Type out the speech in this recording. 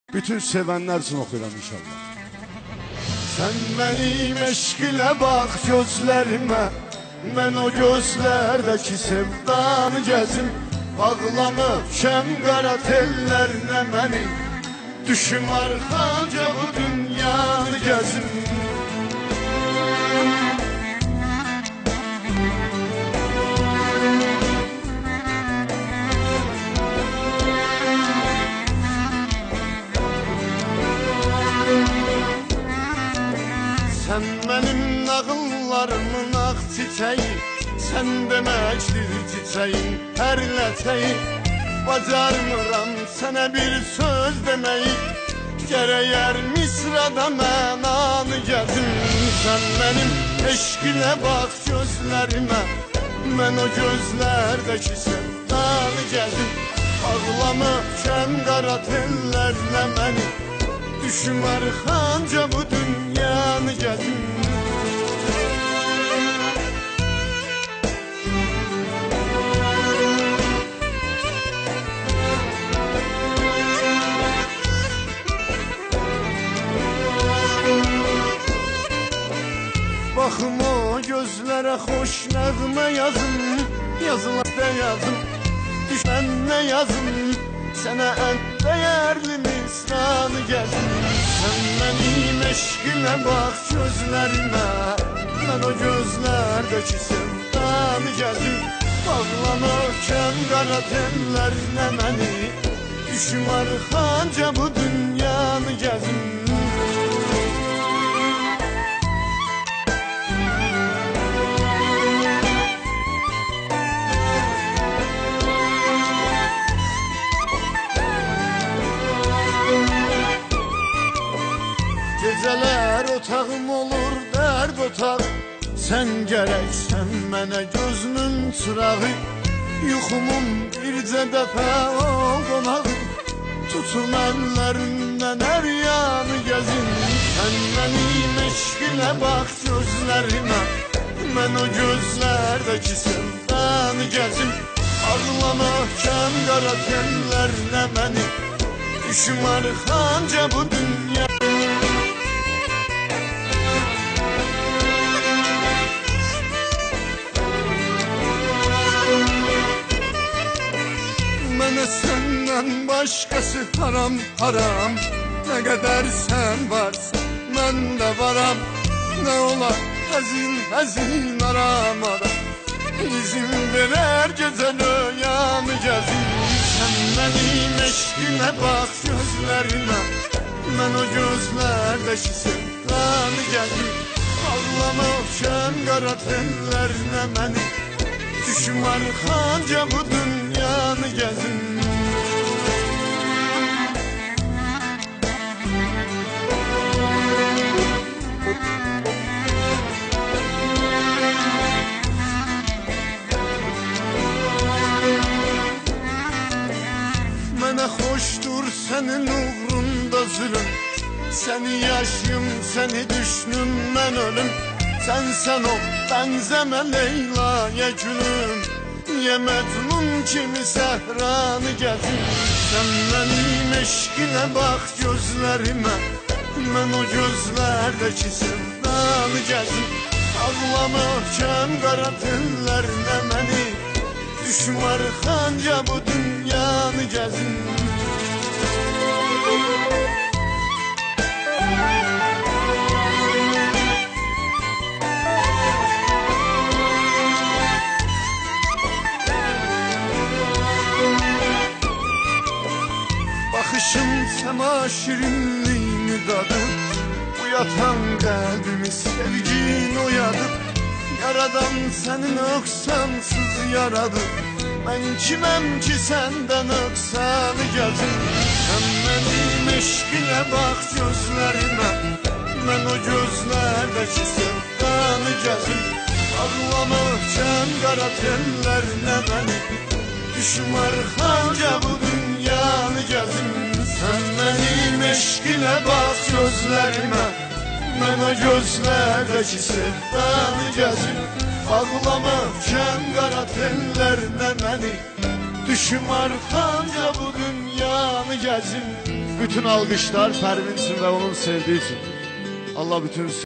Bütün sevenler için okuyorum inşallah. Sen benim eşkile bak gözlerime, ben o gözlerdeki sevdanı gezim. Bağlamışam qara tellerine beni, düşüm arxanca bu dünyanı gezim. Sen benim nağıllarımın ağ çiçeği, sen deməkdir çiçeğin hər ləçəyi. Bacarmıram sənə bir söz deməyi, gərəyər misrada mənanı gəzim. Sen benim eşqinə bax gözlərimə, mən o gözlərdəki sevdanı gəzim. Ağlamışam qara tellərlə məni, düşüm arxanca bu dünyanı gəzim. Baxım o gözlərə xoş nəğmə yazım, yazılar da yazım, düşmən nə yazım, sənə ən dəyərli misranı gəzim. Sen benim eşqinə bax gözlərimə, mən o gözlərdəki sevdanı gəzim. Bağlamışam qara tellərinə məni, düşüm arxanca bu dünyanı gəzim. Geceler otağım olur dert otaq, sen gereksen mənə gözümün çırağı. Yuxumun bircə dəfə o qonağı, tutun əllərindən hər yanı gəzin. Sen benim eşqinə bax gözlərimə, mən o gözlərdəki sevdanı gəzim. Ağlamışam qara tellərinə məni, düşüm arxanca bu dünya. Mənə səndən başqası haram haram, nə qədər sən varsa mən də varam. Nə olar həzin həzin aramada, izin verər gecəli yanı gəzim. Sən mənim eşqinə bax gözlərimə, mən o gözlərdəki sevdanı gəzim. Ağlamışam qara tellərinə məni, düşüm arxanca bu dünyanı gəzim. Mənə xoşdur sənin uğrunda zülüm, səni yaşayım, səni düşünüm, mən ölüm. Sen ol, benzeme Leyla'ya gülüm, niye Mecnun kimi səhranı gəzim. Sen benim eşqinə bax gözlərimə, mən o gözlərdəki sevdanı gəzim. Ağlamışam qara tellərinə məni, düşüm arxanca bu dünyanı gəzim. Bakışın səma şirinliğini dadır, uyatan kalbimi sevgin oyadır. Yaradan səni nöqsansız yaradır, mən kiməm ki səndən nöqsanı gəzim. Sən mənim eşqinə bax gözlərimə, mən o gözlərdəki sevdanı gəzim. Ağlamışam qara tellərinə məni, düşüm arxanca bu dünyanı gəzim. Sen benim eşqinə bax gözlərimə, mən o gözlərdəki sevdanı gəzim. Ağlamışam qara tellərinə məni, Düşüm arkanca bu dünyanı gezin. Bütün alkışlar Pervin için ve onun sevdiği için. Allah bütün